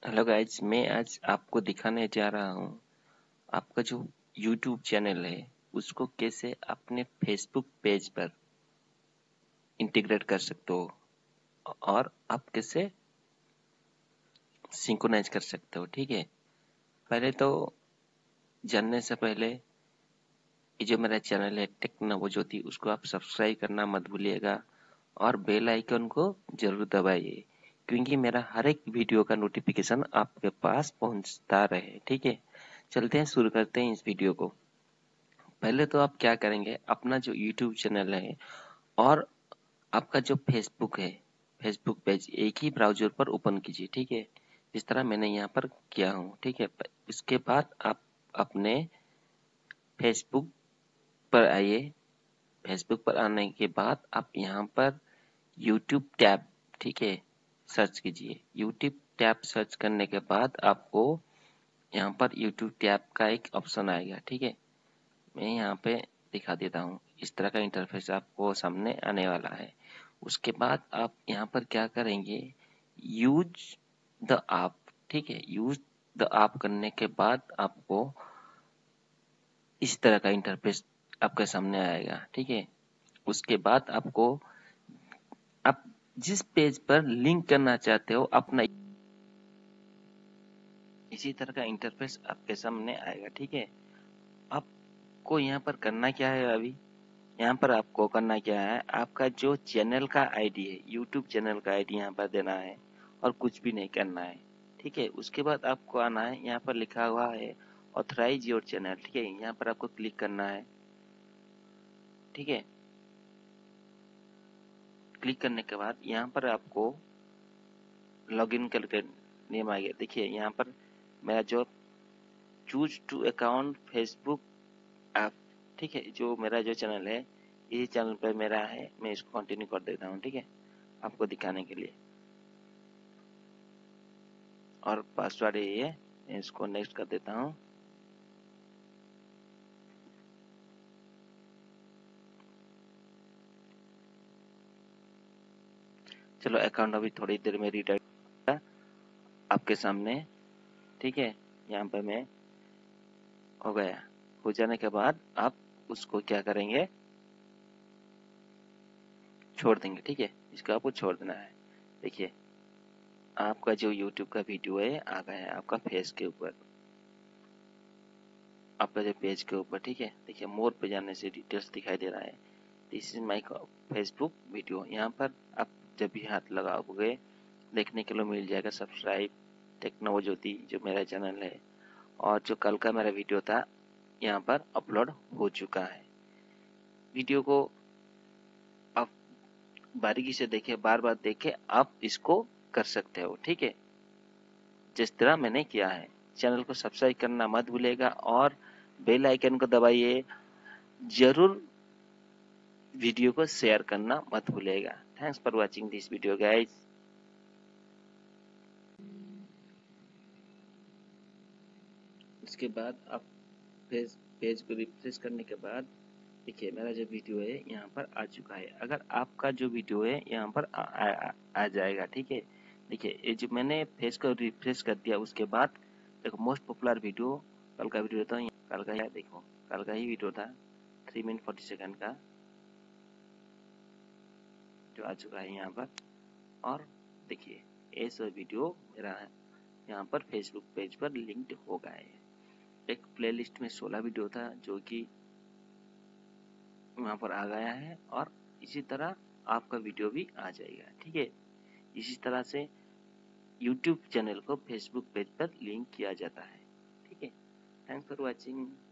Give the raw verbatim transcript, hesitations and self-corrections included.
Hello guys, मैं आज आपको दिखाने जा रहा हूँ आपका जो यूट्यूब चैनल है उसको कैसे अपने फेसबुक पेज पर इंटीग्रेट कर सकते हो और आप कैसे सिंक्रोनाइज कर सकते हो। ठीक है, पहले तो जानने से पहले ये जो मेरा चैनल है टेक नवज्योति, उसको आप सब्सक्राइब करना मत भूलिएगा और बेल आइकन को जरूर दबाइए, क्योंकि मेरा हर एक वीडियो का नोटिफिकेशन आपके पास पहुंचता रहे। ठीक है, चलते हैं, शुरू करते हैं इस वीडियो को। पहले तो आप क्या करेंगे, अपना जो यूट्यूब चैनल है और आपका जो फेसबुक है, फेसबुक पेज एक ही ब्राउजर पर ओपन कीजिए। ठीक है, जिस तरह मैंने यहाँ पर किया हूँ। ठीक है, उसके बाद आप अपने फेसबुक पर आइए। फेसबुक पर आने के बाद आप यहाँ पर यूट्यूब टैब, ठीक है, सर्च कीजिए। यूट्यूब टैब सर्च करने के बाद आपको यहाँ पर यूट्यूब टैब का एक ऑप्शन आएगा। ठीक है, मैं यहाँ पे दिखा देता हूँ। इस तरह का इंटरफेस आपको सामने आने वाला है। उसके बाद आप यहाँ पर क्या करेंगे, यूज द ऐप। ठीक है, यूज द ऐप करने के बाद आपको इस तरह का इंटरफेस आपके सामने आएगा। ठीक है, उसके बाद आपको आप जिस पेज पर लिंक करना चाहते हो अपना, इसी तरह का इंटरफेस आपके सामने आएगा। ठीक है, आपको यहाँ पर करना क्या है, अभी यहाँ पर आपको करना क्या है, आपका जो चैनल का आईडी है, यूट्यूब चैनल का आईडी यहाँ पर देना है और कुछ भी नहीं करना है। ठीक है, उसके बाद आपको आना है, यहाँ पर लिखा हुआ है ऑथराइज योर चैनल। ठीक है, यहाँ पर आपको क्लिक करना है। ठीक है, क्लिक करने के बाद यहाँ पर आपको लॉगिन करके नेम आ गया। देखिए यहाँ पर मेरा जो choose to account Facebook app, ठीक है, जो मेरा जो चैनल है, ये चैनल पर मेरा है। मैं इसको कंटिन्यू कर देता हूँ। ठीक है, आपको दिखाने के लिए, और पासवर्ड ये है, मैं इसको नेक्स्ट कर देता हूँ। चलो, अकाउंट अभी थोड़ी देर में रिडायरेक्ट आपके सामने। ठीक है, यहाँ पर मैं हो गया। हो जाने के बाद आप उसको क्या करेंगे, छोड़ देंगे। ठीक है, इसको आपको छोड़ देना है। देखिए आपका जो यूट्यूब का वीडियो है आ गया है आपका फेस के ऊपर, आपका जो पेज के ऊपर। ठीक है, देखिए मोर पे जाने से डिटेल्स दिखाई दे रहा है, this is my Facebook video. यहाँ पर आप जब भी हाथ लगाओगे देखने के लिए मिल जाएगा सब्सक्राइब टेक नवज्योति, जो मेरा चैनल है, और जो कल का मेरा वीडियो था यहाँ पर अपलोड हो चुका है। वीडियो को आप बारीकी से देखे, बार बार देखे, आप इसको कर सकते हो। ठीक है, जिस तरह मैंने किया है। चैनल को सब्सक्राइब करना मत भूलिएगा और बेल आइकन को दबाइए। जरूर वीडियो को शेयर करना मत भूलिएगा। Thanks for watching this video guys. उसके बाद आप पेज पेज को रिफ्रेश करने के बाद देखिए मेरा जो वीडियो है यहाँ पर आ चुका है। अगर आपका जो वीडियो है यहाँ पर आ, आ, आ जाएगा। ठीक है, देखिए ये जो मैंने पेज को रिफ्रेश कर दिया, उसके बाद देखो मोस्ट पॉपुलर वीडियो कल का वीडियो था, कल का ही देखो, कल का ही वीडियो था, थ्री मिनट फोर्टी सेकेंड का जो आ चुका है यहाँ पर। और देखिए ये सब वीडियो मेरा यहाँ पर फेसबुक पेज पर लिंक्ड हो गया है। एक प्लेलिस्ट में सोलह वीडियो था जो कि वहाँ पर आ गया है, और इसी तरह आपका वीडियो भी आ जाएगा। ठीक है, इसी तरह से यूट्यूब चैनल को फेसबुक पेज पर लिंक किया जाता है। ठीक है, थैंक्स फॉर वॉचिंग।